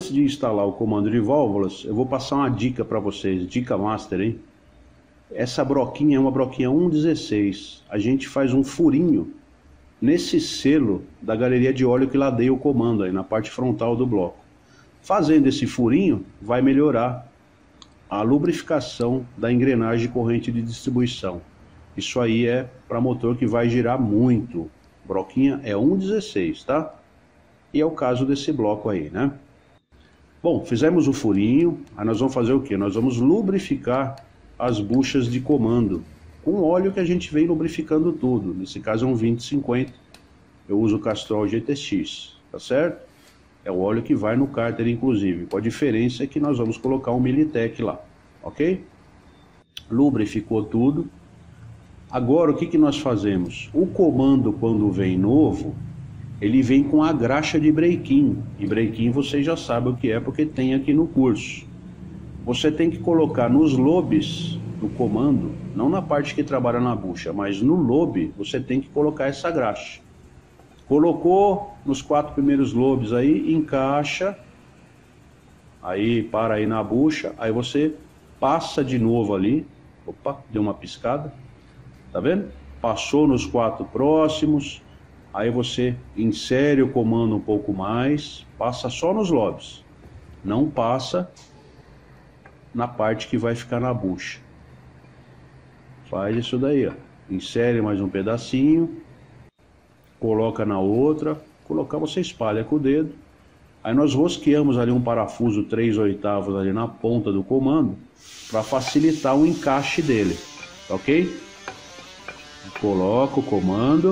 antes de instalar o comando de válvulas, eu vou passar uma dica para vocês, dica master, hein? Essa broquinha é uma broquinha 116. A gente faz um furinho nesse selo da galeria de óleo que ladeia o comando aí na parte frontal do bloco. Fazendo esse furinho, vai melhorar a lubrificação da engrenagem de corrente de distribuição. Isso aí é para motor que vai girar muito. Broquinha é 116, tá? E é o caso desse bloco aí, né? Bom, fizemos o furinho, aí nós vamos fazer o quê? Nós vamos lubrificar as buchas de comando com óleo que a gente vem lubrificando tudo. Nesse caso é um 2050. Eu uso o Castrol GTX, tá certo? É o óleo que vai no cárter, inclusive. Com a diferença é que nós vamos colocar um Militech lá, ok? Lubrificou tudo. Agora o que nós fazemos? O comando, quando vem novo, ele vem com a graxa de break-in. E break-in vocês já sabem o que é, porque tem aqui no curso. Você tem que colocar nos lobes do comando, não na parte que trabalha na bucha, mas no lobe você tem que colocar essa graxa. Colocou nos 4 primeiros lobes aí, encaixa, aí para aí na bucha, aí você passa de novo ali, opa, deu uma piscada, tá vendo? Passou nos 4 próximos, aí você insere o comando um pouco mais, passa só nos lobes, não passa na parte que vai ficar na bucha. Faz isso daí, ó. Insere mais um pedacinho, coloca na outra, colocar você espalha com o dedo. Aí nós rosqueamos ali um parafuso 3/8 ali na ponta do comando para facilitar o encaixe dele, ok? Coloca o comando.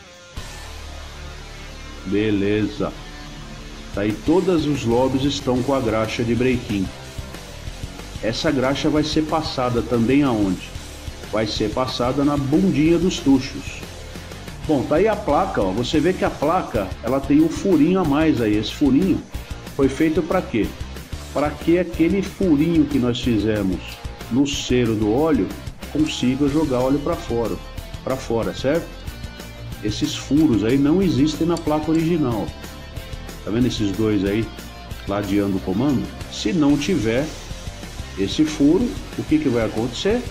Beleza. Aí todos os lobes estão com a graxa de break-in. Essa graxa vai ser passada também aonde? Vai ser passada na bundinha dos tuchos. Bom, tá aí a placa, ó. Você vê que a placa, ela tem um furinho a mais aí. Esse furinho foi feito para quê? Para que aquele furinho que nós fizemos no cero do óleo consiga jogar óleo para fora, certo? Esses furos aí não existem na placa original. Tá vendo esses dois aí ladeando o comando? Se não tiver esse furo, o que vai acontecer?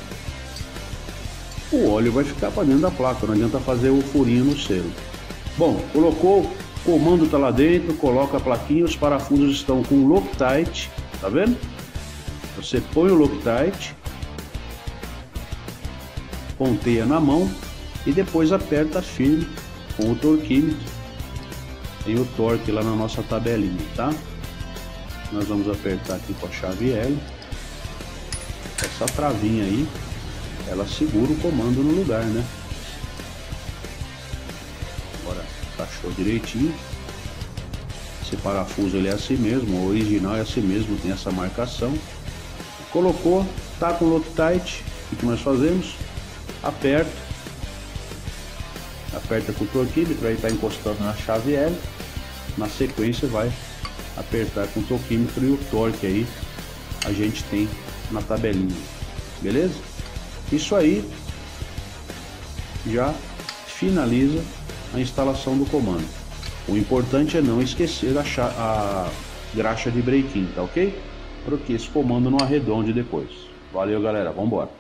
O óleo vai ficar para dentro da placa, não adianta fazer o furinho no selo. Bom, colocou, o comando está lá dentro, coloca a plaquinha, os parafusos estão com Loctite, tá vendo? Você põe o Loctite, ponteia na mão e depois aperta firme com o torquímetro. Tem o torque lá na nossa tabelinha, tá? Nós vamos apertar aqui com a chave L. Essa travinha aí, ela segura o comando no lugar, né? Agora encaixou direitinho. Esse parafuso ele é assim mesmo, o original é assim mesmo, tem essa marcação. Colocou, tá com o Loctite, o que nós fazemos? Aperta com o torquímetro, aí tá encostando na chave L. Na sequência vai apertar com o torquímetro e o torque aí a gente tem na tabelinha, beleza? Isso aí já finaliza a instalação do comando. O importante é não esquecer a graxa de break-in, tá ok? Para que esse comando não arredonde depois. Valeu, galera, vamos embora.